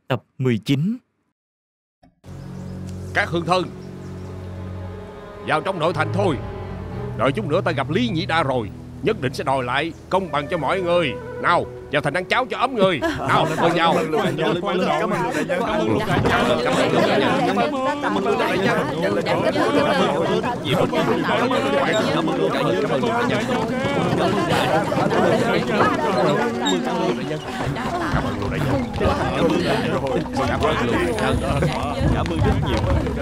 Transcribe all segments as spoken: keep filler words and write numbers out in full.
Tập mười chín. Các hương thân, vào trong nội thành thôi. Đợi chút nữa ta gặp Lý Nhĩ Đa rồi, nhất định sẽ đòi lại công bằng cho mọi người. Nào, vào thành ăn cháo cho ấm người. Nào, mời vào. Cảm ơn đại nhân. Cảm ơn đại nhân. Cảm ơn đại nhân. Cảm ơn đại nhân. Cảm ơn đại nhân. Cảm ơn rất nhiều.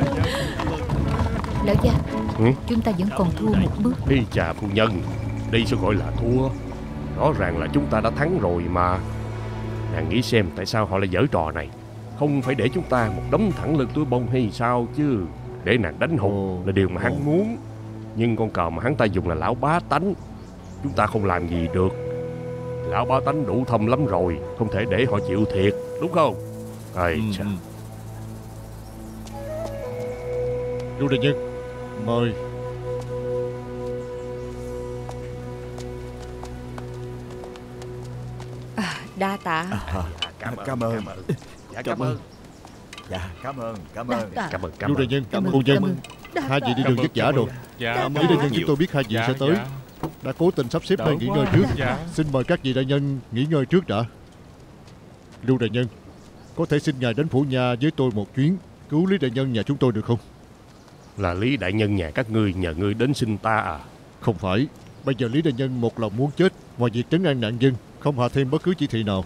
Lão gia, ừ? chúng ta vẫn còn thua một bước. Đi chà phu nhân, đây sao gọi là thua? Rõ ràng là chúng ta đã thắng rồi mà. Nàng nghĩ xem tại sao họ lại giở trò này. Không phải để chúng ta một đống thẳng lực túi bông hay sao chứ. Để nàng đánh hụt là điều mà hắn muốn. Nhưng con cờ mà hắn ta dùng là lão bá tánh. Chúng ta không làm gì được. Lão bá tánh đủ thâm lắm rồi, không thể để họ chịu thiệt, đúng không? Ây ừ, chà. ừ. Lưu đại nhân, mời. À, đa tạ. À, Cảm ơn, cảm ơn. cảm ơn. Dạ, Cảm cảm ơn. ơn. Dạ, cảm ơn, cảm Đa ơn. tạ. Cảm ơn, cảm Lưu đại ơn. nhân, Cảm ơn, phu nhân, cảm ơn. Đa hai vị tạ. đi đường vất vả rồi. Dạ, Lý đại nhân chúng tôi biết hai vị sẽ tới, đã cố tình sắp xếp nơi nghỉ ngơi trước. Dạ. Xin mời các vị đại nhân nghỉ ngơi trước đã. Lưu đại nhân, có thể xin ngài đến phủ nhà với tôi một chuyến, cứu Lý đại nhân nhà chúng tôi được không? Là Lý đại nhân nhà các ngươi nhờ ngươi đến xin ta à? Không phải, bây giờ Lý đại nhân một lòng muốn chết, ngoài việc trấn an nạn dân, không hạ thêm bất cứ chỉ thị nào.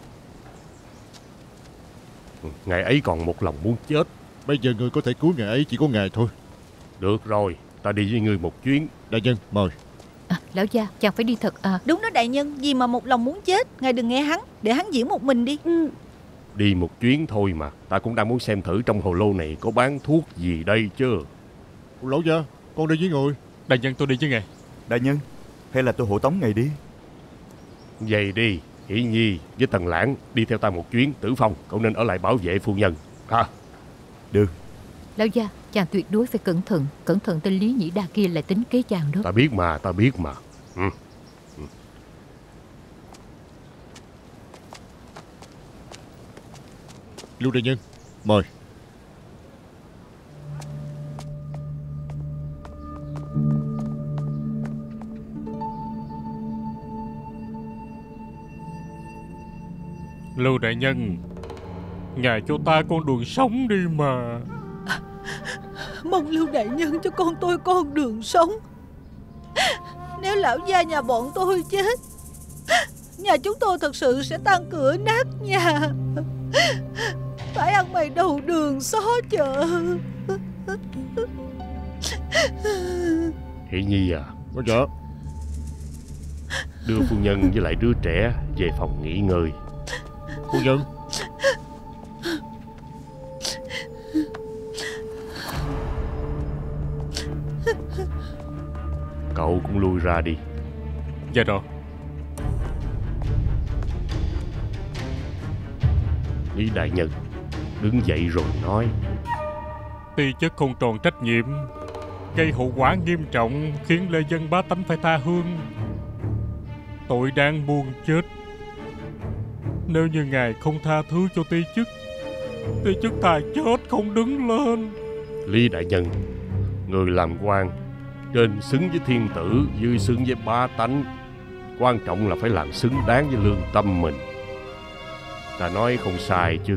Ngài ấy còn một lòng muốn chết. Bây giờ người có thể cứu ngài ấy chỉ có ngài thôi. Được rồi, ta đi với ngươi một chuyến. Đại nhân, mời. À, lão gia, chàng phải đi thật à? Đúng đó đại nhân, vì mà một lòng muốn chết, ngài đừng nghe hắn, để hắn diễn một mình đi. Ừ. Đi một chuyến thôi mà. Ta cũng đang muốn xem thử trong hồ lô này có bán thuốc gì đây chứ. Lão gia, con đi với người. Đại nhân, tôi đi với ngài. Đại nhân, hay là tôi hộ tống ngài đi? Vậy đi, Hỷ Nhi với Tần Lãng đi theo ta một chuyến. Tử Phong, cậu nên ở lại bảo vệ phu nhân. Ha. Được. Lão gia, chàng tuyệt đối phải cẩn thận. Cẩn thận tên Lý Nhĩ Đa kia lại tính kế chàng đó. Ta biết mà, ta biết mà. Ừ. Ừ. Lưu đại nhân, mời. Lưu đại nhân, ngài cho ta con đường sống đi mà. Mong Lưu đại nhân cho con tôi con đường sống. Nếu lão gia nhà bọn tôi chết, nhà chúng tôi thật sự sẽ tan cửa nát nhà, phải ăn mày đầu đường xó chợ. Hỷ Nhi à, Vâng dạ. đưa phu nhân với lại đứa trẻ về phòng nghỉ ngơi. Phu nhân. Cậu cũng lui ra đi. Dạ rồi. Lý đại nhân đứng dậy rồi nói: Ti chức không tròn trách nhiệm, gây hậu quả nghiêm trọng, khiến lê dân bá tánh phải tha hương, tội đáng muôn chết. Nếu như ngài không tha thứ cho ti chức, ti chức thà chết không đứng lên. Lý đại nhân, người làm quan trên xứng với thiên tử, dưới xứng với bá tánh. Quan trọng là phải làm xứng đáng với lương tâm mình. Ta nói không sai chứ.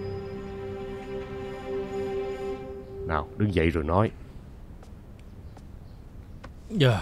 Nào, đứng dậy rồi nói. Dạ.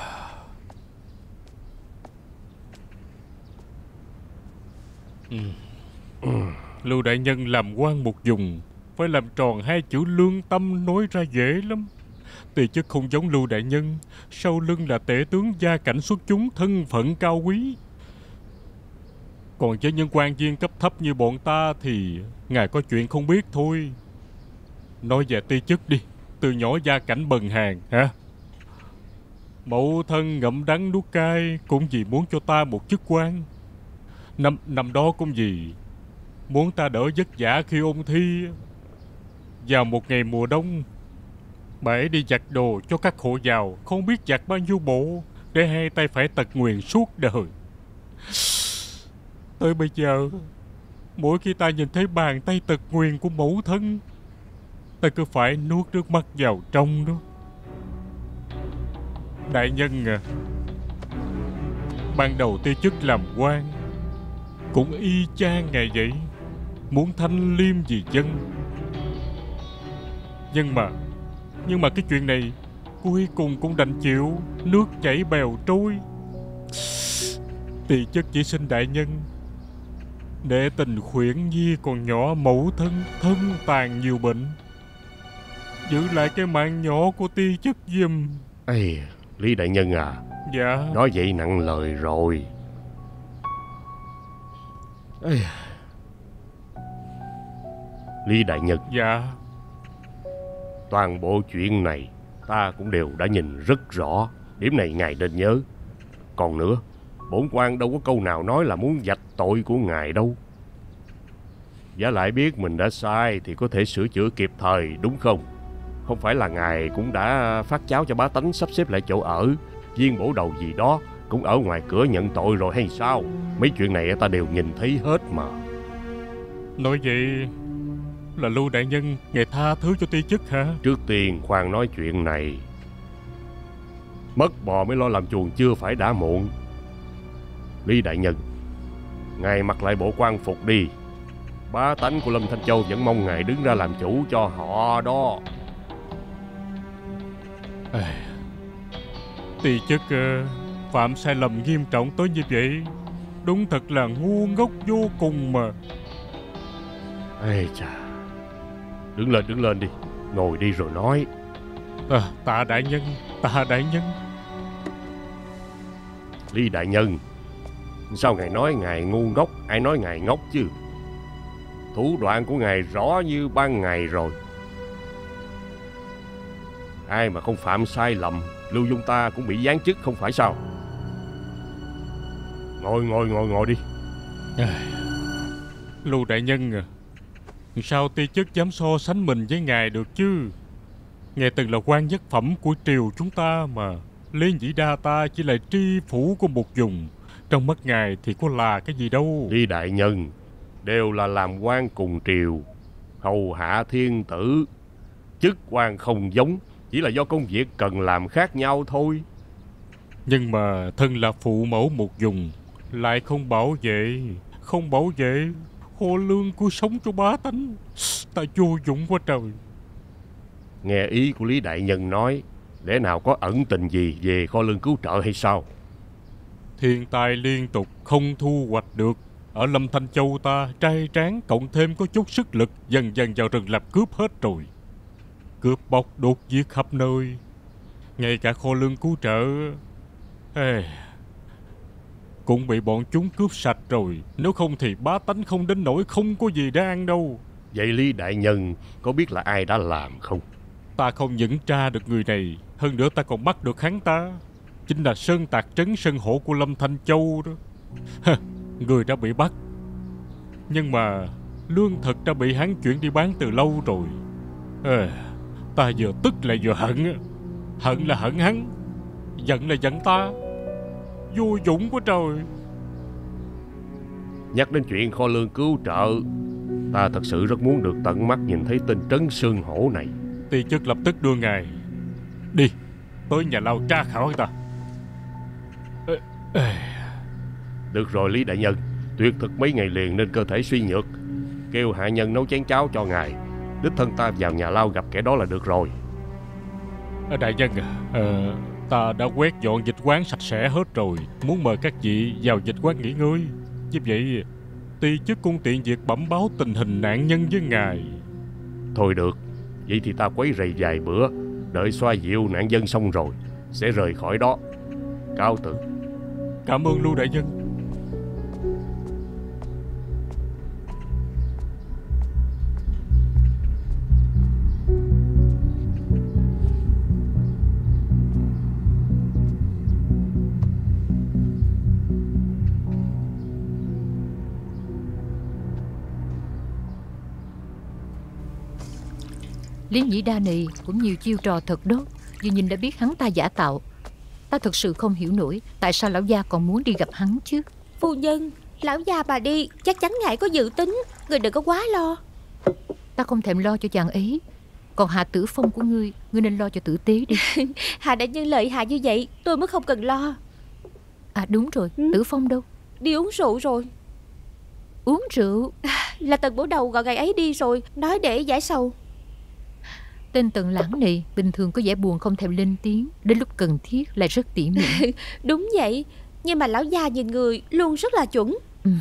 Ừ. Lưu đại nhân làm quan một vùng, phải làm tròn hai chữ lương tâm, nói ra dễ lắm. Tuy chứ không giống Lưu đại nhân, sau lưng là tể tướng gia cảnh xuất chúng, thân phận cao quý. Còn với những quan viên cấp thấp như bọn ta thì ngài có chuyện không biết thôi. Nói về ti chức đi, từ nhỏ gia cảnh bần hàn hả? Mẫu thân ngậm đắng nuốt cay cũng vì muốn cho ta một chức quan. Năm năm đó cũng vì muốn ta đỡ vất vả khi ôn thi. Vào một ngày mùa đông, bà ấy đi giặt đồ cho các hộ giàu, không biết giặt bao nhiêu bộ, để hai tay phải tật nguyền suốt đời. Tới bây giờ Mỗi khi ta nhìn thấy bàn tay tật nguyền của mẫu thân, ta cứ phải nuốt nước mắt vào trong đó. Đại nhân à, ban đầu Ti chức làm quan cũng y chang ngày vậy, muốn thanh liêm vì dân. Nhưng mà Nhưng mà cái chuyện này cuối cùng cũng đành chịu, nước chảy bèo trôi. Ti chức chỉ xin đại nhân để tình khuyển nhi còn nhỏ mẫu thân thân tàn nhiều bệnh, giữ lại cái mạng nhỏ của Ti chức giùm. Ê, Lý đại nhân à. Dạ. Nói vậy nặng lời rồi. Ê. Lý đại nhân. Dạ. Toàn bộ chuyện này ta cũng đều đã nhìn rất rõ. Điểm này ngài nên nhớ. Còn nữa, bổn quan đâu có câu nào nói là muốn vạch tội của ngài đâu. Giả lại biết mình đã sai thì có thể sửa chữa kịp thời, đúng không? Không phải là ngài cũng đã phát cháo cho bá tánh sắp xếp lại chỗ ở, viên bổ đầu gì đó cũng ở ngoài cửa nhận tội rồi hay sao? Mấy chuyện này ta đều nhìn thấy hết mà. Nói vậy là Lưu đại nhân ngài tha thứ cho Ti chức hả? Trước tiên khoan nói chuyện này. Mất bò mới lo làm chuồng chưa phải đã muộn. Lý đại nhân, ngài mặc lại bộ quan phục đi. Bá tánh của Lâm Thanh Châu vẫn mong ngài đứng ra làm chủ cho họ đó. À, Ti chức uh, phạm sai lầm nghiêm trọng tới như vậy, đúng thật là ngu ngốc vô cùng mà. Ê chà, đứng lên đứng lên đi, ngồi đi rồi nói. À, tạ đại nhân, tạ đại nhân. Lý đại nhân, sao ngài nói ngài ngu ngốc? Ai nói ngài ngốc chứ? Thủ đoạn của ngài rõ như ban ngày rồi. Ai mà không phạm sai lầm, Lưu Dung ta cũng bị giáng chức không phải sao? Ngồi ngồi ngồi ngồi đi. À, Lưu đại nhân à, sao Ti chức dám so sánh mình với ngài được chứ? Ngài từng là quan nhất phẩm của triều chúng ta mà. Lý Nhĩ Đa ta chỉ là tri phủ của một vùng, trong mắt ngài thì có là cái gì đâu. Lý đại nhân, đều là làm quan cùng triều, hầu hạ thiên tử. Chức quan không giống, chỉ là do công việc cần làm khác nhau thôi. Nhưng mà thân là phụ mẫu một vùng, lại không bảo vệ, không bảo vệ kho lương của sống cho bá tánh, ta vô dụng quá trời. Nghe ý của Lý đại nhân nói, lẽ nào có ẩn tình gì về kho lương cứu trợ hay sao? Thiên tai liên tục không thu hoạch được. Ở Lâm Thanh Châu ta trai tráng cộng thêm có chút sức lực, dần dần vào rừng làm cướp hết rồi. Cướp bóc đột giết khắp nơi, ngay cả kho lương cứu trợ ê, cũng bị bọn chúng cướp sạch rồi. Nếu không thì bá tánh không đến nỗi không có gì để ăn đâu. Vậy Lý đại nhân có biết là ai đã làm không? Ta không những tra được người này, hơn nữa ta còn bắt được hắn ta. Chính là Sơn Tạc Trấn Sơn Hổ của Lâm Thanh Châu đó. Người đã bị bắt, nhưng mà lương thực đã bị hắn chuyển đi bán từ lâu rồi. à, Ta vừa tức lại vừa hận. Hận là hận hắn, giận là giận ta. Vô dụng quá trời. Nhắc đến chuyện kho lương cứu trợ, ta thật sự rất muốn được tận mắt nhìn thấy tên Trấn Sơn Hổ này. Ti chức lập tức đưa ngài đi tới nhà lao tra khảo hắn ta. ê, ê. Được rồi Lý đại nhân, tuyệt thực mấy ngày liền nên cơ thể suy nhược. Kêu hạ nhân nấu chén cháo cho ngài, đích thân ta vào nhà lao gặp kẻ đó là được rồi. Đại nhân à, ờ, ta đã quét dọn dịch quán sạch sẽ hết rồi, muốn mời các vị vào dịch quán nghỉ ngơi. Như vậy Ti chức cũng tiện việc bẩm báo tình hình nạn nhân với ngài. Thôi được, vậy thì ta quấy rầy vài bữa, đợi xoa dịu nạn dân xong rồi sẽ rời khỏi đó. Cáo từ. Cảm ơn Lưu đại nhân. Lý Nhĩ Đa này cũng nhiều chiêu trò thật đó. Vừa nhìn đã biết hắn ta giả tạo. Ta thực sự không hiểu nổi tại sao lão gia còn muốn đi gặp hắn chứ. Phu nhân, Lão già bà đi chắc chắn ngài có dự tính. Người đừng có quá lo. Ta không thèm lo cho chàng ấy. Còn Hạ Tử Phong của ngươi, ngươi nên lo cho tử tế đi. Hạ đại nhân lợi hại như vậy, tôi mới không cần lo. À đúng rồi, ừ? Tử Phong đâu? Đi uống rượu rồi. Uống rượu? Là Tần Bổ Đầu gọi ngày ấy đi rồi, nói để giải sầu. Tên Tần Lãng này bình thường có vẻ buồn không thèm lên tiếng, đến lúc cần thiết lại rất tỉ mỉ. Đúng vậy, nhưng mà lão già nhìn người luôn rất là chuẩn. Ừ.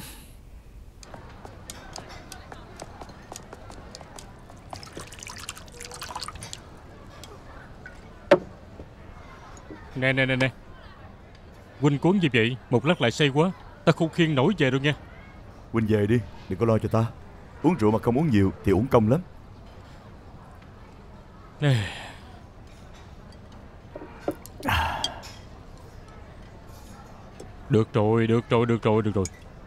Nè nè nè nè, huynh cuốn gì vậy? Một lát lại say quá, ta không khiêng nổi về đâu nha. Huynh về đi, đừng có lo cho ta. Uống rượu mà không uống nhiều thì uổng công lắm. Nè. Được rồi, được rồi, được rồi, được rồi.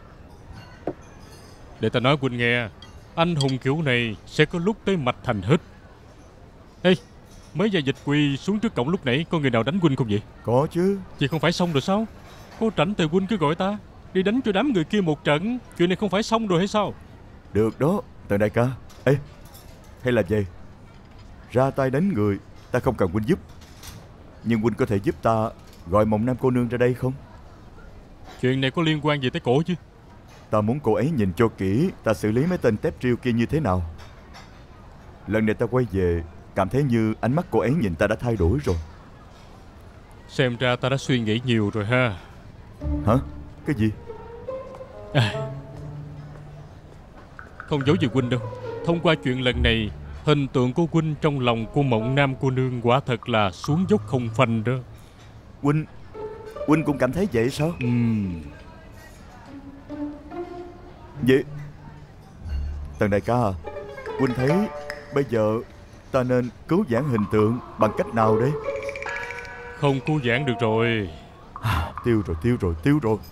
Để ta nói huynh nghe, anh hùng kiểu này sẽ có lúc tới mạch thành hết. Ê, mấy gia dịch quỳ xuống trước cổng lúc nãy, có người nào đánh huynh không vậy? Có chứ. Vậy không phải xong rồi sao? Có rảnh thì huynh cứ gọi ta đi đánh cho đám người kia một trận. Chuyện này không phải xong rồi hay sao? Được đó, Tần đại ca. Ê, hay là vậy? Ra tay đánh người ta không cần huynh giúp, nhưng huynh có thể giúp ta gọi Mộng Nam cô nương ra đây không? Chuyện này có liên quan gì tới cổ chứ? Ta muốn cô ấy nhìn cho kỹ ta xử lý mấy tên tép triêu kia như thế nào. Lần này ta quay về cảm thấy như ánh mắt cô ấy nhìn ta đã thay đổi rồi. Xem ra ta đã suy nghĩ nhiều rồi ha. Hả? Cái gì? À, không giấu gì huynh đâu. Thông qua chuyện lần này, hình tượng của huynh trong lòng của Mộng Nam cô nương quả thật là xuống dốc không phanh đó. Huynh Huynh cũng cảm thấy vậy sao? Ừm. Vậy Tần đại ca à, huynh thấy bây giờ ta nên cứu vãn hình tượng bằng cách nào đấy? Không cứu vãn được rồi. À, tiêu rồi, tiêu rồi, tiêu rồi.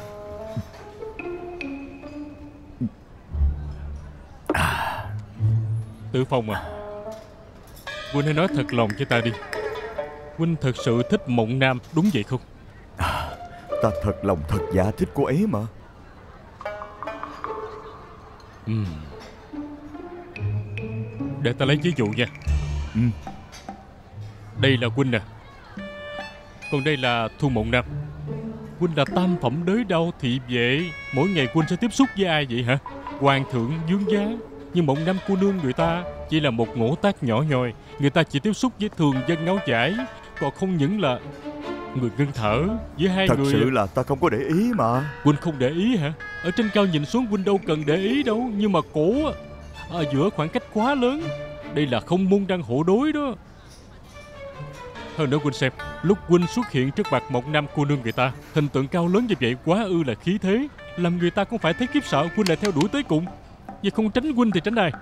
À. Tử Phong à, huynh hãy nói thật lòng cho ta đi. Huynh thật sự thích Mộng Nam đúng vậy không? À, ta thật lòng thật dạ thích cô ấy mà. Ừ. Để ta lấy ví dụ nha. Ừ. Đây là huynh nè, còn đây là Thu Mộng Nam. Huynh là tam phẩm đới đao thị vệ, mỗi ngày huynh sẽ tiếp xúc với ai vậy hả? Hoàng thượng dương giá. Nhưng Mộng Nam cô nương người ta chỉ là một ngỗ tác nhỏ nhoi, người ta chỉ tiếp xúc với thường dân áo vải, còn không những là người ngưng thở với hai Thật người. sự là ta không có để ý mà. Huynh không để ý hả? Ở trên cao nhìn xuống huynh đâu cần để ý đâu. Nhưng mà cổ ở giữa khoảng cách quá lớn, đây là không môn đăng hộ đối đó. Hơn nữa huynh xem, lúc huynh xuất hiện trước mặt Mộng Nam cô nương người ta, hình tượng cao lớn như vậy quá ư là khí thế, làm người ta cũng phải thấy khiếp sợ. Huynh lại theo đuổi tới cùng, vậy không tránh huynh thì tránh ai?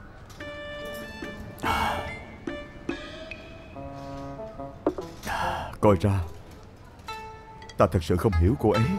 Coi ra ta thật sự không hiểu cô ấy.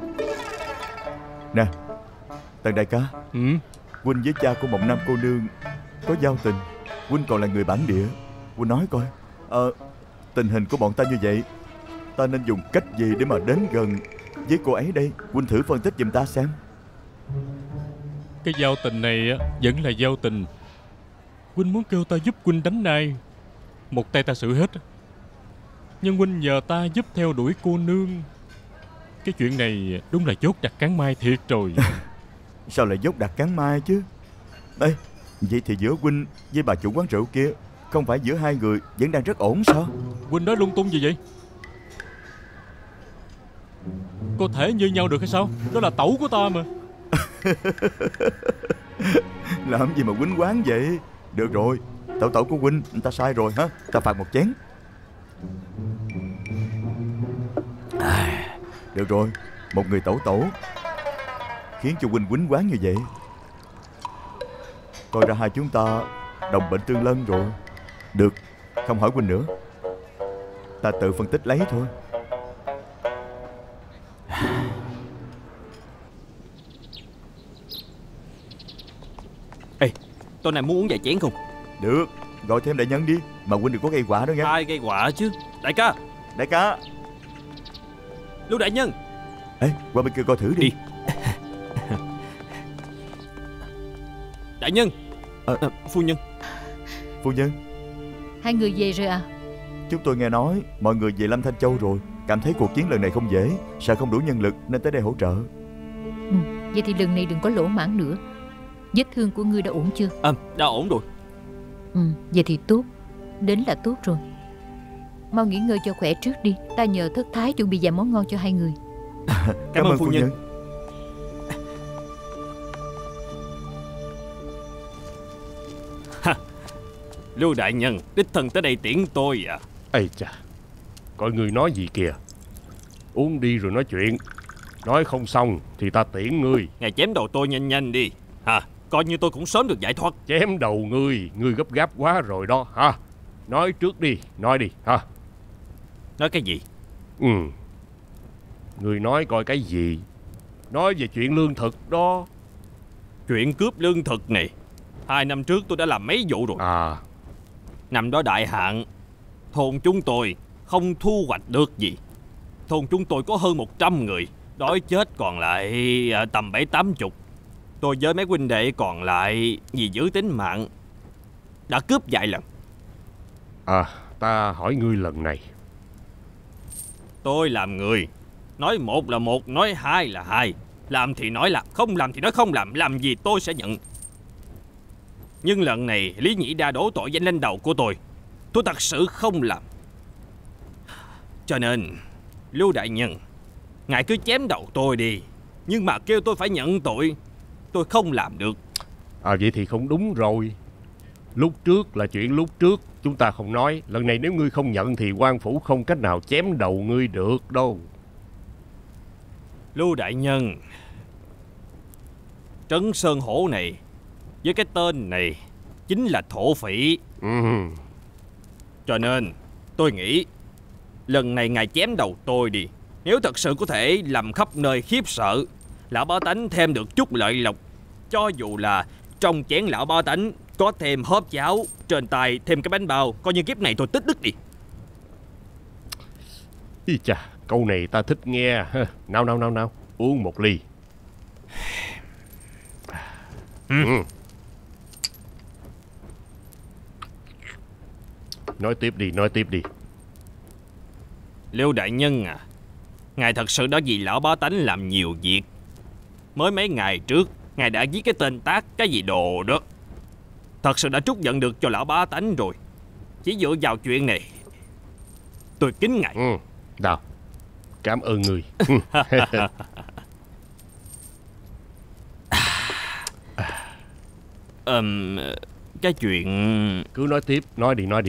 Nè Tần đại ca. Ừ? Huynh với cha của Mộng Nam cô nương có giao tình, huynh còn là người bản địa. Huynh nói coi, Ờ tình hình của bọn ta như vậy, ta nên dùng cách gì để mà đến gần với cô ấy đây? Huynh thử phân tích giùm ta xem. Cái giao tình này vẫn là giao tình. Huynh muốn kêu ta giúp huynh đánh ai, một tay ta xử hết. Nhưng huynh nhờ ta giúp theo đuổi cô nương, cái chuyện này đúng là dốt đặt cán mai thiệt rồi. Sao lại dốt đặt cán mai chứ? Ê, vậy thì giữa huynh với bà chủ quán rượu kia, không phải giữa hai người vẫn đang rất ổn sao? Huynh nói lung tung gì vậy? Có thể như nhau được hay sao? Đó là tẩu của ta mà. Làm gì mà huynh quán vậy? Được rồi, tẩu tẩu của huynh, ta sai rồi ha. Ta phạt một chén. À, được rồi, một người tẩu tẩu khiến cho huynh quýnh quán như vậy. Coi ra hai chúng ta đồng bệnh tương lân rồi. Được, không hỏi huynh nữa, ta tự phân tích lấy thôi. Ê, tối nay muốn uống vài chén không? Được, gọi thêm đại nhân đi, mà huynh đừng có gây họa đó nghe. Ai gây họa chứ? Đại ca, Đại ca. Lưu đại nhân. Ê, qua bên kia coi thử đi, đi. Đại nhân. à, à, Phu nhân. Phu nhân, Hai người về rồi à? chúng tôi nghe nói mọi người về Lâm Thanh Châu rồi. Cảm thấy cuộc chiến lần này không dễ, sợ không đủ nhân lực nên tới đây hỗ trợ. Ừ, vậy thì lần này đừng có lỗ mãn nữa. Vết thương của ngươi đã ổn chưa? À, đã ổn rồi. Ừ, vậy thì tốt. Đến là tốt rồi. Mau nghỉ ngơi cho khỏe trước đi. Ta nhờ thất thái chuẩn bị vài món ngon cho hai người. Cảm, Cảm ơn phu nhân, nhân. Lưu đại nhân đích thân tới đây tiễn tôi à? Ây chà, coi người nói gì kìa. Uống đi rồi nói chuyện. Nói không xong thì ta tiễn ngươi. Ngài chém đầu tôi nhanh nhanh đi hả? Coi như tôi cũng sớm được giải thoát. Chém đầu ngươi, ngươi gấp gáp quá rồi đó hả? Nói trước đi, nói đi hả? Nói cái gì? Ừ, ngươi nói coi cái gì? Nói về chuyện lương thực đó. Chuyện cướp lương thực này, hai năm trước tôi đã làm mấy vụ rồi. À. Năm đó đại hạn, thôn chúng tôi không thu hoạch được gì. Thôn chúng tôi có hơn một trăm người, đói chết còn lại tầm bảy tám chục. Tôi với mấy huynh đệ còn lại vì giữ tính mạng đã cướp vài lần. À, ta hỏi ngươi lần này. Tôi làm người, nói một là một, nói hai là hai. Làm thì nói làm, không làm thì nói không làm. Làm gì tôi sẽ nhận. Nhưng lần này Lý Nhĩ Đa đổ tội danh lên đầu của tôi. Tôi thật sự không làm. Cho nên Lưu đại nhân, ngài cứ chém đầu tôi đi, nhưng mà kêu tôi phải nhận tội, tôi không làm được. À, vậy thì không đúng rồi. Lúc trước là chuyện lúc trước, chúng ta không nói. Lần này nếu ngươi không nhận thì quan phủ không cách nào chém đầu ngươi được đâu. Lưu đại nhân, Trấn Sơn Hổ này với cái tên này chính là thổ phỉ. Ừ. Cho nên tôi nghĩ lần này ngài chém đầu tôi đi. Nếu thật sự có thể làm khắp nơi khiếp sợ, lão bá tánh thêm được chút lợi lộc. Cho dù là trong chén lão bá tánh có thêm hớp cháo, trên tay thêm cái bánh bao, coi như kiếp này tôi tích đức đi. Ý chà, câu này ta thích nghe. Nào nào nào nào, uống một ly. Ừ. Ừ. Nói tiếp đi, nói tiếp đi. Lưu đại nhân à, ngài thật sự đã vì lão bá tánh làm nhiều việc. Mới mấy ngày trước, ngài đã viết cái tên tác cái gì đồ đó. Thật sự đã trút giận được cho lão bá tánh rồi. Chỉ dựa vào chuyện này, tôi kính ngài. Ừ, nào, cảm ơn người. um, Cái chuyện... Cứ nói tiếp, nói đi, nói đi.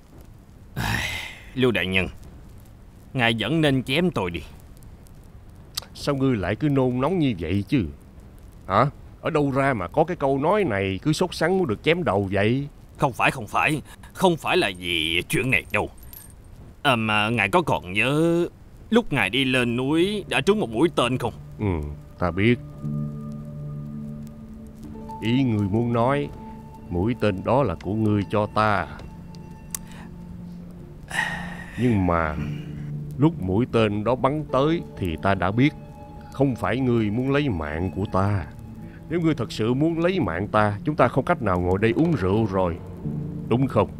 Lưu đại nhân, ngài vẫn nên chém tôi đi. Sao ngươi lại cứ nôn nóng như vậy chứ? Hả? Ở đâu ra mà có cái câu nói này cứ sốt sắng muốn được chém đầu vậy? Không phải, không phải. Không phải là vì chuyện này đâu. À mà ngài có còn nhớ lúc ngài đi lên núi đã trúng một mũi tên không? Ừ, ta biết. Ý ngươi muốn nói mũi tên đó là của ngươi cho ta. Nhưng mà lúc mũi tên đó bắn tới thì ta đã biết không phải ngươi muốn lấy mạng của ta. Nếu ngươi thật sự muốn lấy mạng ta, chúng ta không cách nào ngồi đây uống rượu rồi, đúng không?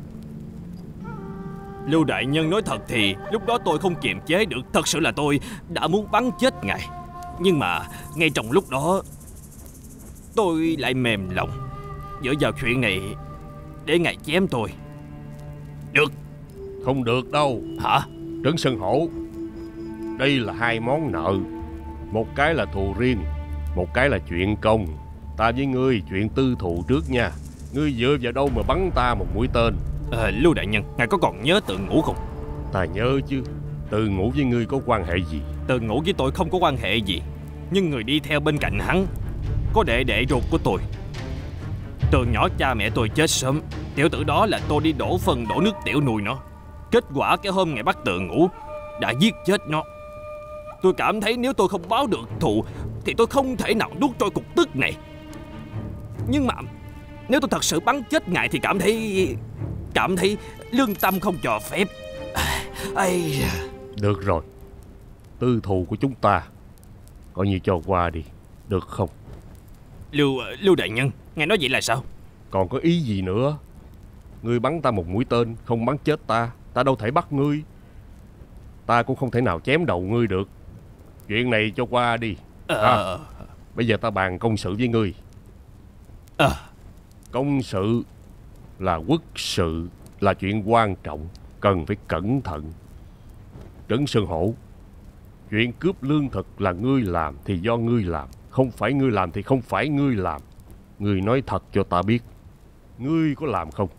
Lưu đại nhân nói thật thì lúc đó tôi không kiềm chế được. Thật sự là tôi đã muốn bắn chết ngài. Nhưng mà ngay trong lúc đó tôi lại mềm lòng dựa vào chuyện này để ngài chém tôi. Được. Không được đâu. Hả? Trấn Sơn Hổ, đây là hai món nợ. Một cái là thù riêng, một cái là chuyện công. Ta với ngươi chuyện tư thù trước nha. Ngươi dựa vào đâu mà bắn ta một mũi tên? à, Lưu đại nhân, ngài có còn nhớ Tự Ngũ không? Ta nhớ chứ. Tự Ngũ với ngươi có quan hệ gì? Tự Ngũ với tôi không có quan hệ gì. Nhưng người đi theo bên cạnh hắn có đệ đệ ruột của tôi. Từ nhỏ cha mẹ tôi chết sớm. Tiểu tử đó là tôi đi đổ phân đổ nước tiểu nuôi nó. Kết quả cái hôm ngày bắt Tự Ngũ đã giết chết nó. Tôi cảm thấy nếu tôi không báo được thù thì tôi không thể nào nuốt trôi cục tức này. Nhưng mà nếu tôi thật sự bắn chết ngài thì cảm thấy Cảm thấy lương tâm không cho phép. Ây... Được rồi, tư thù của chúng ta coi như cho qua đi, được không? Lưu Lưu đại nhân, ngài nói vậy là sao? Còn có ý gì nữa? Ngươi bắn ta một mũi tên, không bắn chết ta, ta đâu thể bắt ngươi. Ta cũng không thể nào chém đầu ngươi được. Chuyện này cho qua đi. Ờ... à, Bây giờ ta bàn công sự với ngươi. Ờ... Công sự là quốc sự, là chuyện quan trọng, cần phải cẩn thận. Trấn Sơn Hổ, chuyện cướp lương thực là ngươi làm thì do ngươi làm, không phải ngươi làm thì không phải ngươi làm. Ngươi nói thật cho ta biết, ngươi có làm không?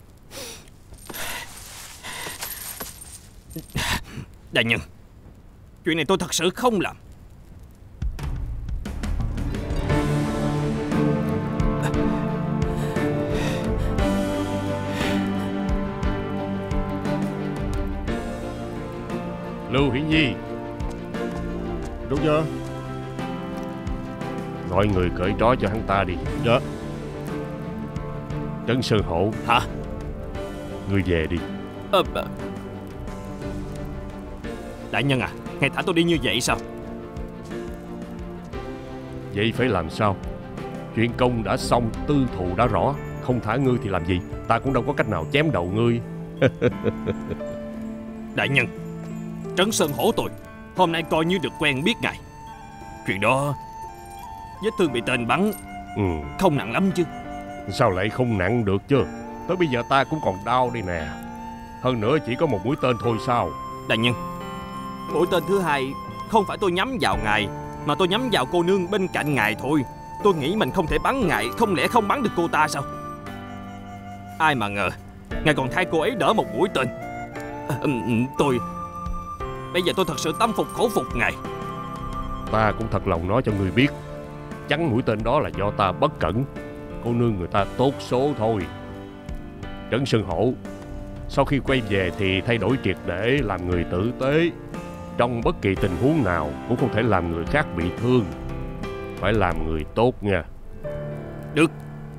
Đại nhân, chuyện này tôi thật sự không làm. Lưu Hiển Nhi. Đâu ra? Gọi người cởi trói cho hắn ta đi. Dạ. Trấn Sơn Hổ. Hả? Ngươi về đi. Ờ... Đại nhân à, ngài thả tôi đi như vậy sao? Vậy phải làm sao? Chuyện công đã xong, tư thù đã rõ. Không thả ngươi thì làm gì? Ta cũng đâu có cách nào chém đầu ngươi. Đại nhân, Trấn Sơn Hổ tôi hôm nay coi như được quen biết ngài. Chuyện đó, vết thương bị tên bắn, ừ. không nặng lắm chứ? Sao lại không nặng được chứ? Tới bây giờ ta cũng còn đau đây nè. Hơn nữa chỉ có một mũi tên thôi sao? Đại nhân, mũi tên thứ hai không phải tôi nhắm vào ngài, mà tôi nhắm vào cô nương bên cạnh ngài thôi. Tôi nghĩ mình không thể bắn ngài, không lẽ không bắn được cô ta sao? Ai mà ngờ ngài còn thay cô ấy đỡ một mũi tên. à, Tôi Bây giờ tôi thật sự tâm phục khẩu phục ngài. Ta cũng thật lòng nói cho ngươi biết, chắn mũi tên đó là do ta bất cẩn. Cô nương người ta tốt số thôi. Trấn Sơn Hổ, sau khi quay về thì thay đổi triệt để, làm người tử tế. Trong bất kỳ tình huống nào cũng không thể làm người khác bị thương. Phải làm người tốt nha. Được.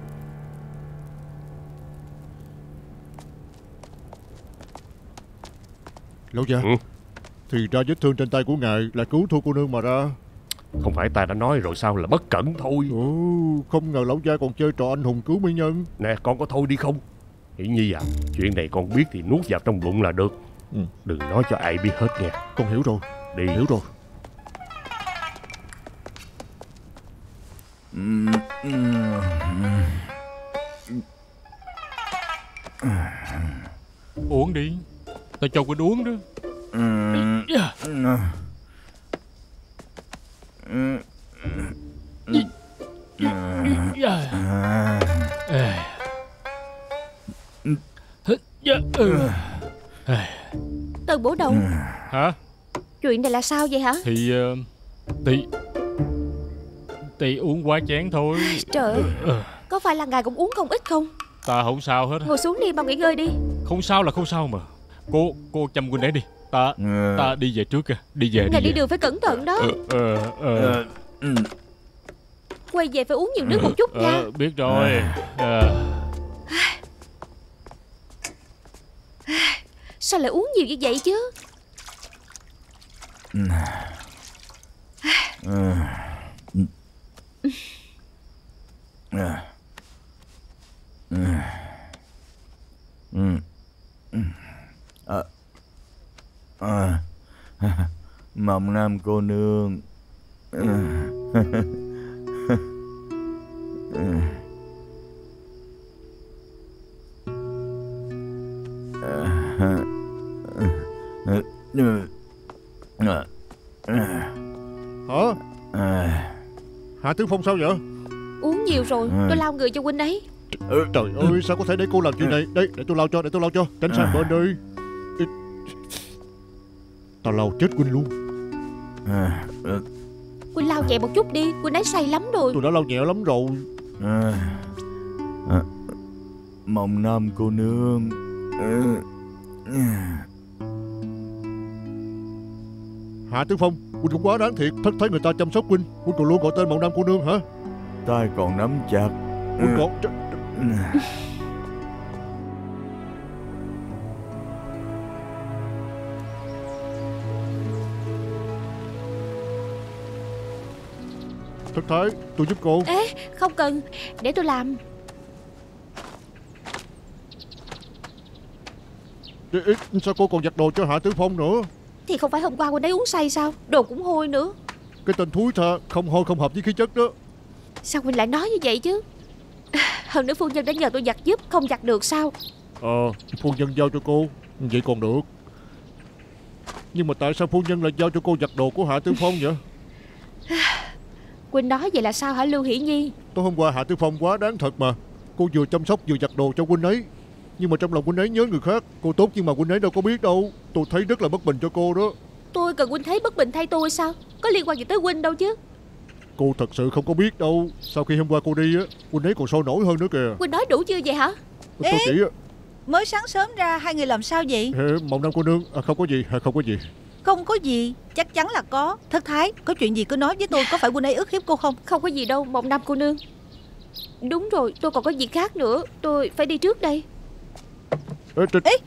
Lão già. ừ? Thì ra vết thương trên tay của ngài là cứu thua cô nương mà ra. Không phải ta đã nói rồi sao, là bất cẩn thôi. Ồ, không ngờ lão gia còn chơi trò anh hùng cứu mỹ nhân. Nè, con có thôi đi không? Hiển Nhi à, chuyện này con biết thì nuốt vào trong bụng là được. ừ. Đừng nói cho ai biết hết nha. Con hiểu rồi. Đi. Hiểu rồi. Uống đi, tao cho Quỳnh uống đó. Yeah. Tân Bổ Đầu. Hả? Chuyện này là sao vậy hả? Thì uh, Thì Thì uống quá chén thôi. Trời ơi, có phải là ngài cũng uống không ít không? Ta không sao hết. Ngồi xuống đi, mau nghỉ ngơi đi. Không sao là không sao mà. Cô Cô chăm Quỳnh ấy đi. Ta Ta đi về trước kìa. Đi về. Ngài đi, đi về. đường phải cẩn thận đó. ờ, ờ, ờ. Quay về phải uống nhiều nước một chút nha. ờ, Biết rồi. ờ. Sao lại uống nhiều như vậy chứ? À, à, Mộng Nam cô nương. Hả? Hạ Tướng Phong sao vậy? Uống nhiều rồi, tôi lau người cho huynh ấy. Trời ơi, sao có thể để cô làm chuyện này? Đây, để tôi lau cho, để tôi lau cho. Tránh sang bên đây. Tao lau chết huynh luôn. Huynh lau nhẹ một chút đi, huynh ấy say lắm rồi. Tôi đã lau nhẹ lắm rồi. Mộng Nam cô nương. Hạ Tướng Phong, huynh cũng quá đáng thiệt. Thất thấy người ta chăm sóc huynh, huynh còn luôn gọi tên Mộng Nam cô nương hả? Tay còn nắm chặt. Huynh còn... Thất Thái, tôi giúp cô. Ê, không cần, để tôi làm. Ê, ê, sao cô còn giặt đồ cho Hạ Tử Phong nữa? Thì không phải hôm qua huynh ấy uống say sao? Đồ cũng hôi nữa. Cái tên thúi tha, không hôi không hợp với khí chất đó. Sao huynh lại nói như vậy chứ? Hơn nữa phu nhân đã nhờ tôi giặt giúp, không giặt được sao? Ờ, phu nhân giao cho cô, vậy còn được. Nhưng mà tại sao phu nhân lại giao cho cô giặt đồ của Hạ Tử Phong vậy? Huynh nói vậy là sao hả Lưu Hỷ Nhi? Tối hôm qua Hạ Tử Phong quá đáng thật mà. Cô vừa chăm sóc vừa giặt đồ cho huynh ấy, nhưng mà trong lòng huynh ấy nhớ người khác. Cô tốt nhưng mà huynh ấy đâu có biết đâu. Tôi thấy rất là bất bình cho cô đó. Tôi cần huynh thấy bất bình thay tôi sao? Có liên quan gì tới huynh đâu chứ. Cô thật sự không có biết đâu. Sau khi hôm qua cô đi á, huynh ấy còn sôi nổi hơn nữa kìa. Huynh nói đủ chưa vậy hả? Tôi chỉ á. Mới sáng sớm ra hai người làm sao vậy? Mộng Nam cô nương, à, không có gì, à, không có gì. Không có gì, chắc chắn là có. Thất Thái, có chuyện gì cứ nói với tôi. Có phải huynh ấy ức hiếp cô không? Không có gì đâu Mộng Nam cô nương. Đúng rồi, tôi còn có việc khác nữa. Tôi phải đi trước đây. Ê, t- Ê!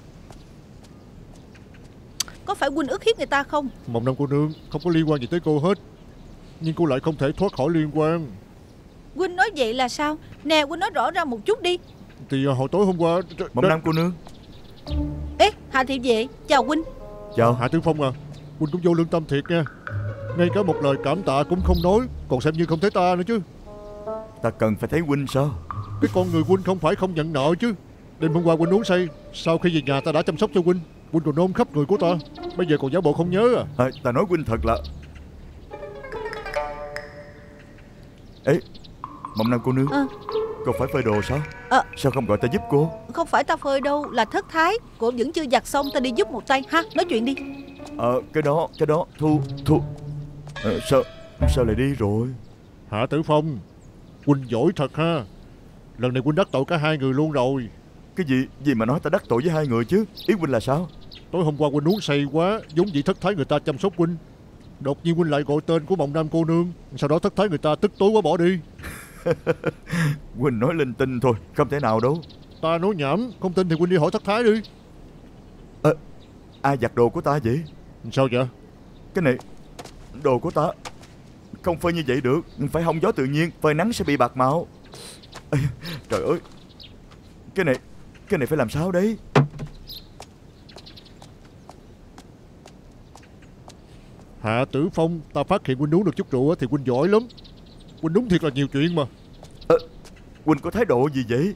Có phải huynh ức hiếp người ta không? Mộng Nam cô nương, không có liên quan gì tới cô hết. Nhưng cô lại không thể thoát khỏi liên quan. Huynh nói vậy là sao? Nè, huynh nói rõ ra một chút đi. Thì à, hồi tối hôm qua d- Mộng d- Nam cô nương. Ê, Hạ Thị Vệ, chào huynh. Chào. Hạ Tử Phong à, huynh cũng vô lương tâm thiệt nha. Ngay cả một lời cảm tạ cũng không nói, còn xem như không thấy ta nữa chứ. Ta cần phải thấy huynh sao? Cái con người huynh không phải không nhận nợ chứ. Đêm hôm qua huynh uống say, sau khi về nhà ta đã chăm sóc cho huynh. Huynh còn nôn khắp người của ta, bây giờ còn giả bộ không nhớ à? À, ta nói huynh thật là. Ê, Mộng Nam cô nương, à. Cô phải phơi đồ sao? à. Sao không gọi ta giúp cô? Không phải ta phơi đâu, là Thất Thái. Cô vẫn chưa giặt xong, ta đi giúp một tay ha. Nói chuyện đi. Ờ, cái đó, cái đó, Thu, Thu ờ, Sao, sao lại đi rồi? Hạ Tử Phong, huynh giỏi thật ha. Lần này huynh đắc tội cả hai người luôn rồi. Cái gì, gì mà nói ta đắc tội với hai người chứ? Ý huynh là sao? Tối hôm qua huynh uống say quá, giống vậy Thất Thái người ta chăm sóc huynh. Đột nhiên huynh lại gọi tên của Mộng Nam cô nương. Sau đó Thất Thái người ta tức tối quá bỏ đi. Huynh nói linh tinh thôi, không thể nào đâu. Ta nói nhảm, không tin thì huynh đi hỏi Thất Thái đi. Ờ, ai giặt đồ của ta vậy? Sao vậy? Cái này, đồ của ta không phơi như vậy được, phải hong gió tự nhiên, phơi nắng sẽ bị bạc màu. Ê, trời ơi, cái này, cái này phải làm sao đấy? Hạ Tử Phong, ta phát hiện huynh uống được chút rượu thì huynh giỏi lắm. Huynh đúng thiệt là nhiều chuyện mà. Ờ, huynh có thái độ gì vậy?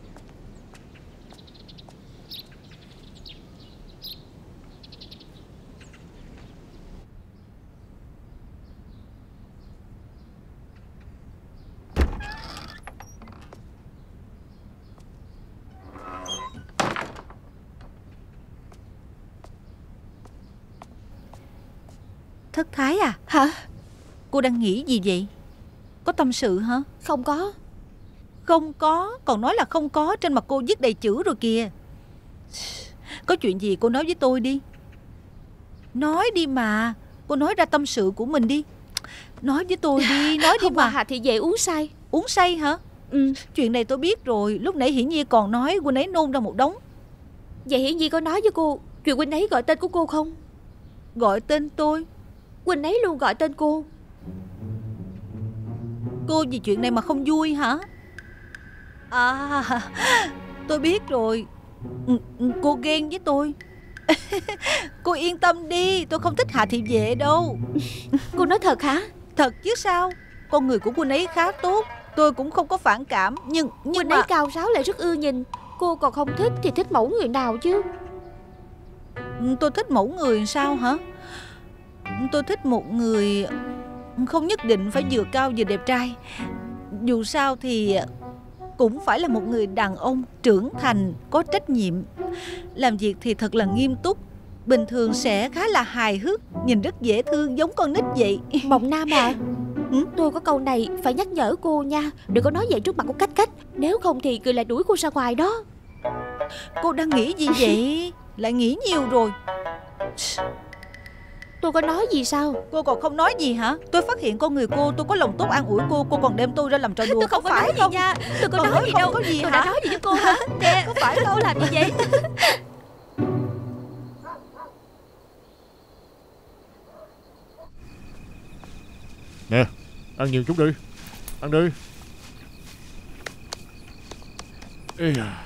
Thất Thái à? Hả? Cô đang nghĩ gì vậy? Có tâm sự hả? Không có. Không có, còn nói là không có. Trên mặt cô viết đầy chữ rồi kìa. Có chuyện gì cô nói với tôi đi. Nói đi mà. Cô nói ra tâm sự của mình đi. Nói với tôi đi, nói đi Hôm qua mà. Hạ Thị Vệ uống say. Uống say hả? Ừ. Chuyện này tôi biết rồi. Lúc nãy Hiển Nhi còn nói huynh ấy nôn ra một đống. Vậy Hiển Nhi có nói với cô chuyện huynh ấy gọi tên của cô không? Gọi tên tôi? Huynh ấy luôn gọi tên cô. Cô vì chuyện này mà không vui hả? À, tôi biết rồi. Cô ghen với tôi. Cô yên tâm đi, tôi không thích Hạ Thị Vệ đâu. Cô nói thật hả? Thật chứ sao. Con người của huynh ấy khá tốt, tôi cũng không có phản cảm. Nhưng nhưng huynh mà ấy cao ráo lại rất ưa nhìn. Cô còn không thích thì thích mẫu người nào chứ? Tôi thích mẫu người sao hả? Tôi thích một người không nhất định phải vừa cao vừa đẹp trai. Dù sao thì cũng phải là một người đàn ông trưởng thành, có trách nhiệm. Làm việc thì thật là nghiêm túc. Bình thường sẽ khá là hài hước, nhìn rất dễ thương, giống con nít vậy. Mộng Nam à, ừ? tôi có câu này phải nhắc nhở cô nha. Đừng có nói vậy trước mặt của Cách Cách. Nếu không thì người lại đuổi cô ra ngoài đó. Cô đang nghĩ gì vậy? Lại nghĩ nhiều rồi. Tôi có nói gì sao? Cô còn không nói gì hả? Tôi phát hiện con người cô, tôi có lòng tốt an ủi cô. Cô còn đem tôi ra làm trò đùa. Tôi không có phải nói gì không? nha. Tôi có Còn nói nói gì không đâu. có gì Tôi hả? đã nói gì với cô hả? Nè, Có phải đâu. cô làm gì vậy? Nè, Ăn nhiều chút đi. Ăn đi. Ê à.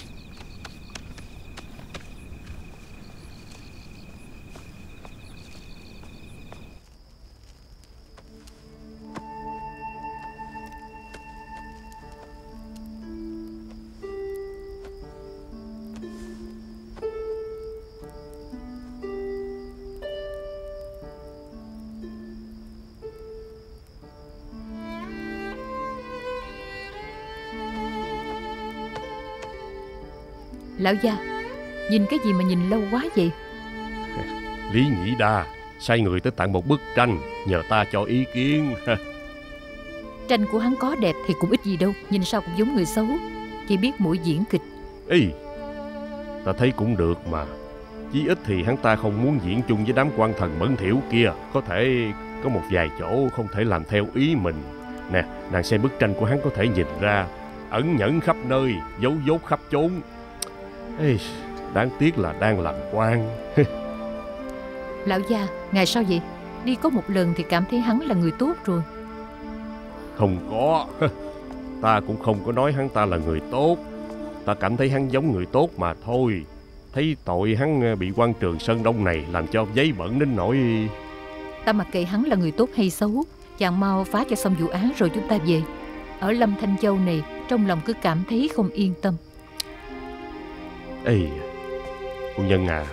Lão gia, nhìn cái gì mà nhìn lâu quá vậy? Lý Nhĩ Đa sai người tới tặng một bức tranh, nhờ ta cho ý kiến. Tranh của hắn có đẹp thì cũng ít gì đâu, nhìn sao cũng giống người xấu, chỉ biết mũi diễn kịch. Ý, ta thấy cũng được mà. Chí ít thì hắn ta không muốn diễn chung với đám quan thần bẩn thỉu kia. Có thể có một vài chỗ không thể làm theo ý mình. Nè, nàng xem bức tranh của hắn có thể nhìn ra ẩn nhẫn khắp nơi, giấu dốt khắp chốn. Ê, đáng tiếc là đang làm quan. Lão gia, ngài sao vậy? Đi có một lần thì cảm thấy hắn là người tốt rồi. Không có. Ta cũng không có nói hắn ta là người tốt. Ta cảm thấy hắn giống người tốt mà thôi. Thấy tội hắn bị quan Trường Sơn Đông này làm cho giấy bẩn đến nỗi... Ta mặc kệ hắn là người tốt hay xấu, chàng mau phá cho xong vụ án rồi chúng ta về. Ở Lâm Thanh Châu này, trong lòng cứ cảm thấy không yên tâm. Ê, phu nhân à,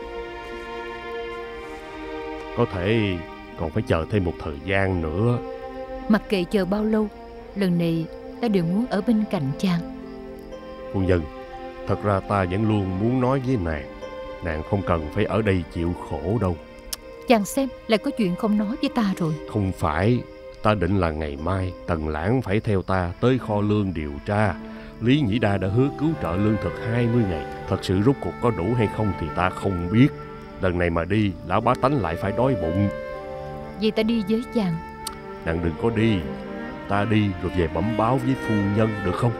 có thể còn phải chờ thêm một thời gian nữa. Mặc kệ chờ bao lâu, lần này ta đều muốn ở bên cạnh chàng. Phu nhân, thật ra ta vẫn luôn muốn nói với nàng, nàng không cần phải ở đây chịu khổ đâu. Chàng xem, lại có chuyện không nói với ta rồi. Không phải, ta định là ngày mai Tần Lãng phải theo ta tới kho lương điều tra. Lý Nhĩ Đa đã hứa cứu trợ lương thực hai mươi ngày. Thật sự rốt cuộc có đủ hay không thì ta không biết. Lần này mà đi, lão bá tánh lại phải đói bụng. Vậy ta đi với chàng. Nàng đừng có đi. Ta đi rồi về bẩm báo với phu nhân được không?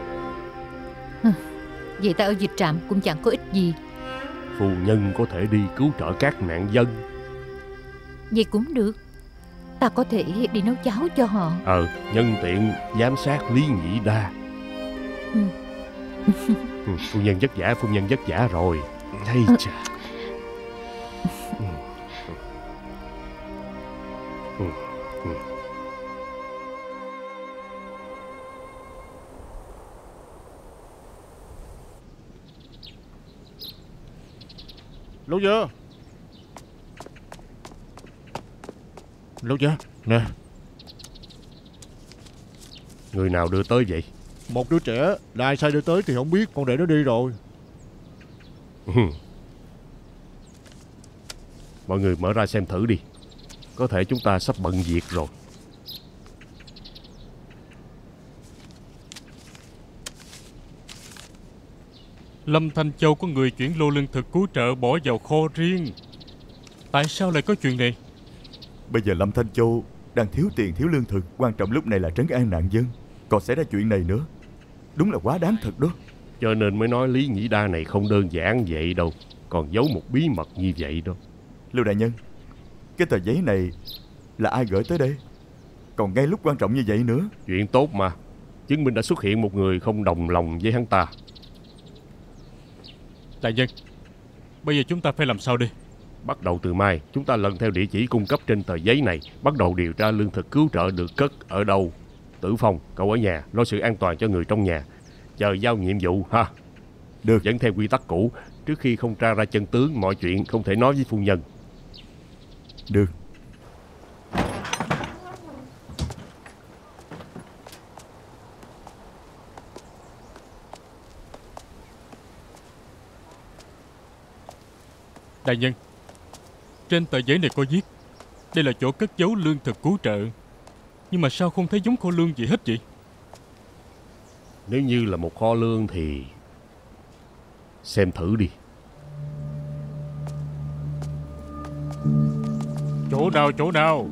Vậy ta ở dịch trạm cũng chẳng có ích gì. Phu nhân có thể đi cứu trợ các nạn dân. Vậy cũng được. Ta có thể đi nấu cháo cho họ. Ờ, nhân tiện giám sát Lý Nhĩ Đa. Ừ. Ừ, phu nhân vất vả, phu nhân vất vả rồi. Hay chà. Ừ. Ừ. Ừ. Lão gia. Lão gia, nè. Người nào đưa tới vậy? Một đứa trẻ, là ai sai đưa tới thì không biết, con để nó đi rồi. Mọi người mở ra xem thử đi. Có thể chúng ta sắp bận việc rồi. Lâm Thanh Châu có người chuyển lô lương thực cứu trợ bỏ vào kho riêng. Tại sao lại có chuyện này? Bây giờ Lâm Thanh Châu đang thiếu tiền thiếu lương thực. Quan trọng lúc này là trấn an nạn dân, còn xảy ra chuyện này nữa. Đúng là quá đáng thật đó. Cho nên mới nói Lý Nhĩ Đa này không đơn giản vậy đâu, còn giấu một bí mật như vậy đâu. Lưu đại nhân, cái tờ giấy này là ai gửi tới đây? Còn ngay lúc quan trọng như vậy nữa. Chuyện tốt mà. Chứng minh đã xuất hiện một người không đồng lòng với hắn ta. Đại nhân, bây giờ chúng ta phải làm sao đi? Bắt đầu từ mai, chúng ta lần theo địa chỉ cung cấp trên tờ giấy này, bắt đầu điều tra lương thực cứu trợ được cất ở đâu. Tử Phong, cậu ở nhà lo sự an toàn cho người trong nhà, chờ giao nhiệm vụ ha. Được. Vẫn theo quy tắc cũ, trước khi không tra ra chân tướng, mọi chuyện không thể nói với phu nhân. Được. Đại nhân, trên tờ giấy này có viết đây là chỗ cất giấu lương thực cứu trợ. Nhưng mà sao không thấy giống kho lương gì hết vậy? Nếu như là một kho lương thì xem thử đi. Chỗ nào chỗ nào?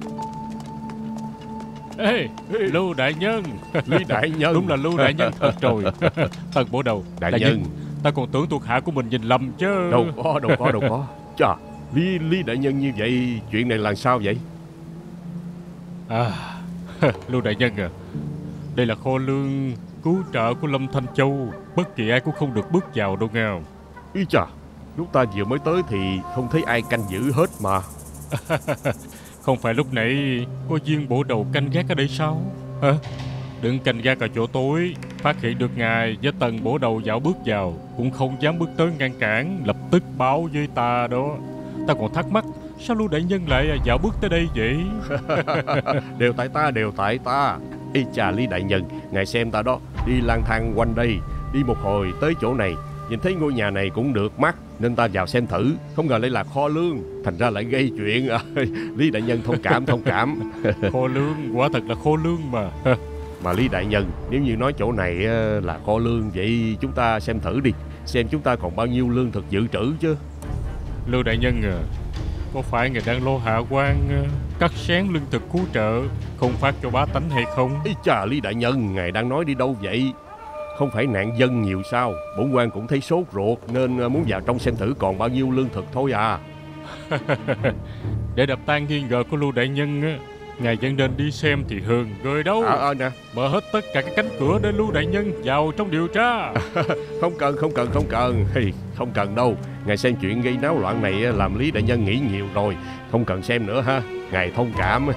Ê, Lưu đại nhân. Lý đại nhân. Đúng là Lưu đại nhân thật rồi. Tần bộ đầu. Đại, đại nhân. nhân, ta còn tưởng thuộc hạ của mình nhìn lầm chứ. Đâu có, đâu có, đâu có. Chà, Lý, Lý đại nhân như vậy, chuyện này là sao vậy? À, Lưu đại nhân à, đây là kho lương cứu trợ của Lâm Thanh Châu, bất kỳ ai cũng không được bước vào đâu nghe. Ý chà, lúc ta vừa mới tới thì không thấy ai canh giữ hết mà. Không phải lúc nãy có viên bộ đầu canh gác ở đây sao? Hả? Đừng canh gác ở chỗ tối. Phát hiện được ngài với Tần bộ đầu dạo bước vào, cũng không dám bước tới ngăn cản, lập tức báo với ta đó. Ta còn thắc mắc, sao Lưu đại nhân lại dạo bước tới đây vậy? Đều tại ta, đều tại ta. Ý chà, Lý đại nhân, ngài xem ta đó, đi lang thang quanh đây, đi một hồi tới chỗ này, nhìn thấy ngôi nhà này cũng được mắt, nên ta vào xem thử. Không ngờ lại là kho lương, thành ra lại gây chuyện. Lý đại nhân thông cảm, thông cảm. Kho lương, quả thật là kho lương mà. Mà Lý đại nhân, nếu như nói chỗ này là kho lương, vậy chúng ta xem thử đi, xem chúng ta còn bao nhiêu lương thực dự trữ chứ. Lưu đại nhân à, có phải ngài đang lo hạ quan cắt xén lương thực cứu trợ, không phát cho bá tánh hay không? Ý chà, Lý đại nhân, ngài đang nói đi đâu vậy? Không phải nạn dân nhiều sao? Bổn quan cũng thấy sốt ruột nên muốn vào trong xem thử còn bao nhiêu lương thực thôi à. Để đập tan nghi ngờ của Lưu đại nhân á, ngài vẫn nên đi xem thì hơn. Rồi đâu à, à, nè. Mở hết tất cả các cánh cửa để Lưu đại nhân vào trong điều tra. Không cần, không cần, không cần. Không cần đâu. Ngài xem chuyện gây náo loạn này làm Lý đại nhân nghĩ nhiều rồi. Không cần xem nữa ha. Ngài thông cảm.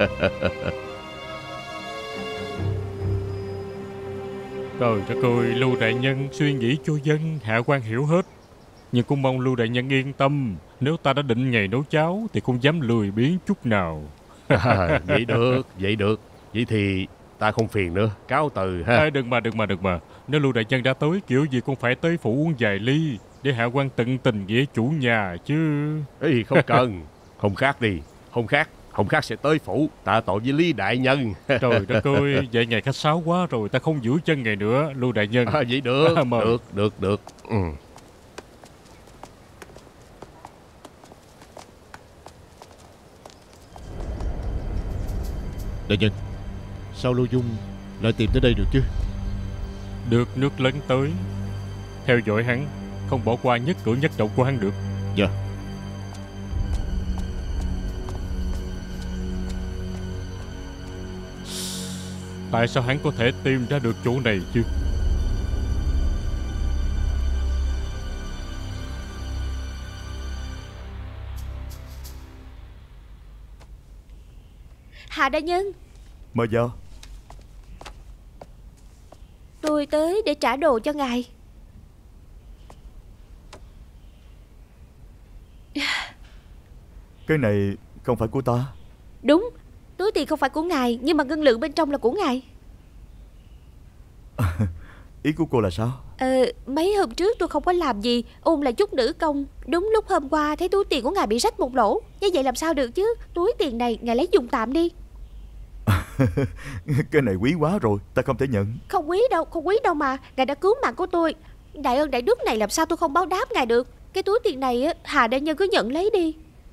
Trời đất ơi, Lưu đại nhân suy nghĩ cho dân, hạ quan hiểu hết. Nhưng cũng mong Lưu đại nhân yên tâm, nếu ta đã định ngày nấu cháo thì không dám lười biếng chút nào. À, vậy được, vậy được. Vậy thì ta không phiền nữa, cáo từ ha. À, đừng mà, đừng mà, đừng mà. Nếu Lưu đại nhân đã tới, kiểu gì cũng phải tới phủ uống vài ly, để hạ quan tận tình nghĩa chủ nhà chứ. Ê, không cần. Không khác đi, không khác. Không khác sẽ tới phủ tạ tội với Lý đại nhân. Trời đất ơi, vậy ngày khách sáo quá rồi, ta không giữ chân ngày nữa, Lưu đại nhân. À, vậy được, à, được, được, được. Ừ. Đại nhân, sao Lưu Dung lại tìm tới đây được chứ? Được nước lấn tới, theo dõi hắn, không bỏ qua nhất cử nhất động của hắn được. Dạ. Tại sao hắn có thể tìm ra được chỗ này chứ? Hạ đại nhân, mời vào. tôi tới để trả đồ cho ngài. Cái này không phải của ta. Đúng, túi tiền không phải của ngài, nhưng mà ngân lượng bên trong là của ngài. Ý của cô là sao? Ờ, mấy hôm trước tôi không có làm gì, ôn lại chút nữ công. Đúng lúc hôm qua thấy túi tiền của ngài bị rách một lỗ. Như vậy làm sao được chứ? Túi tiền này ngài lấy dùng tạm đi. Cái này quý quá rồi, ta không thể nhận. Không quý đâu, không quý đâu mà. Ngài đã cứu mạng của tôi. Đại ơn đại đức này làm sao tôi không báo đáp ngài được. Cái túi tiền này Hà đại nhân cứ nhận lấy đi.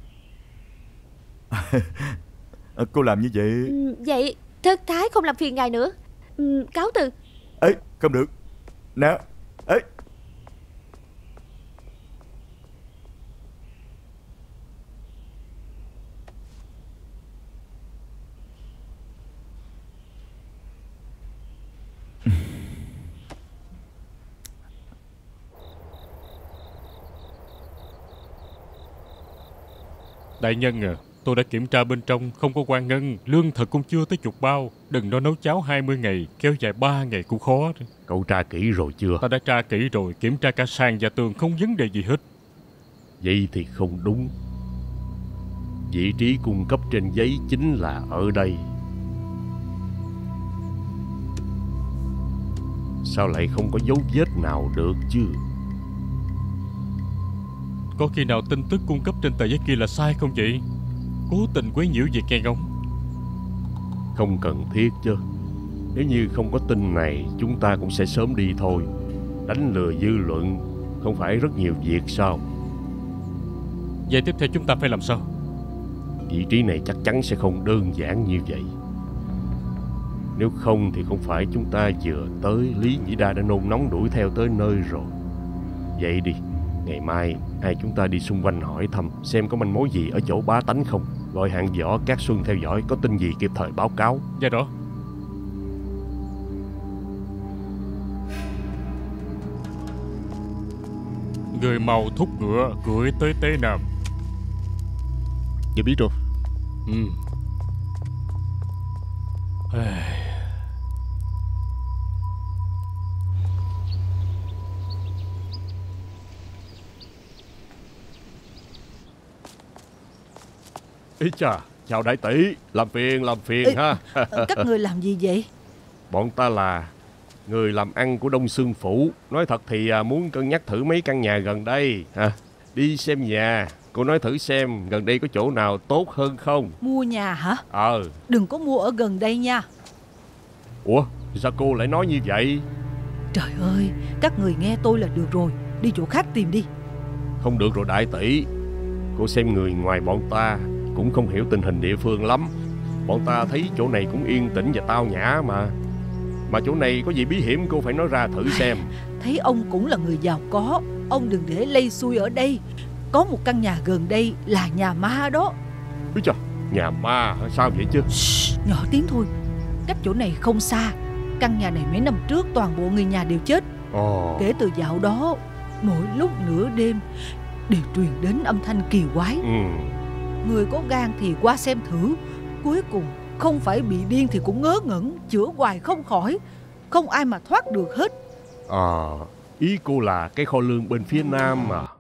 Cô làm như vậy ừ, Vậy thất thái không làm phiền ngài nữa. ừ, Cáo từ. Ê, không được. Nè, ê. Đại nhân à, tôi đã kiểm tra bên trong, không có quan ngân, lương thực cũng chưa tới chục bao. Đừng nói nấu cháo hai mươi ngày, kéo dài ba ngày cũng khó. Cậu tra kỹ rồi chưa? Ta đã tra kỹ rồi, kiểm tra cả sàn và tường, không vấn đề gì hết. Vậy thì không đúng. Vị trí cung cấp trên giấy chính là ở đây. Sao lại không có dấu vết nào được chứ? Có khi nào tin tức cung cấp trên tờ giấy kia là sai không chị? Cố tình quấy nhiễu việc nghe ngóng. Không cần thiết chứ. Nếu như không có tin này, chúng ta cũng sẽ sớm đi thôi. Đánh lừa dư luận không phải rất nhiều việc sao? Vậy tiếp theo chúng ta phải làm sao? Vị trí này chắc chắn sẽ không đơn giản như vậy. Nếu không thì không phải chúng ta vừa tới, Lý Nhĩ Đa đã nôn nóng đuổi theo tới nơi rồi. Vậy đi, Ngày mai hai chúng ta đi xung quanh hỏi thăm xem có manh mối gì ở chỗ bá tánh không. Gọi hạng võ Cát Xuân theo dõi, có tin gì kịp thời báo cáo. Dạ đó. Người mau thúc ngựa cưỡi tới Tế Nam. Dạ biết rồi. Ừ. Ý chà, chào đại tỷ. Làm phiền, làm phiền Ê, ha. các người làm gì vậy? Bọn ta là người làm ăn của Đông Xương Phủ. Nói thật thì muốn cân nhắc thử mấy căn nhà gần đây ha. Đi xem nhà. Cô nói thử xem gần đây có chỗ nào tốt hơn không. Mua nhà hả? Ờ. Đừng có mua ở gần đây nha. Ủa, sao cô lại nói như vậy? Trời ơi, các người nghe tôi là được rồi. Đi chỗ khác tìm đi. Không được rồi đại tỷ. Cô xem người ngoài bọn ta cũng không hiểu tình hình địa phương lắm. Bọn ta thấy chỗ này cũng yên tĩnh và tao nhã mà. Mà chỗ này có gì bí hiểm cô phải nói ra thử xem. Thấy ông cũng là người giàu có, ông đừng để lây xui ở đây. Có một căn nhà gần đây là nhà ma đó. Úi trời, nhà ma hả? Sao vậy chứ? Shhh, nhỏ tiếng thôi. Cách chỗ này không xa. Căn nhà này mấy năm trước toàn bộ người nhà đều chết. Ồ. Kể từ dạo đó, mỗi lúc nửa đêm đều truyền đến âm thanh kỳ quái. Ừ. Người có gan thì qua xem thử. Cuối cùng không phải bị điên thì cũng ngớ ngẩn, chữa hoài không khỏi. Không ai mà thoát được hết. À, ý cô là cái kho lương bên phía nam mà.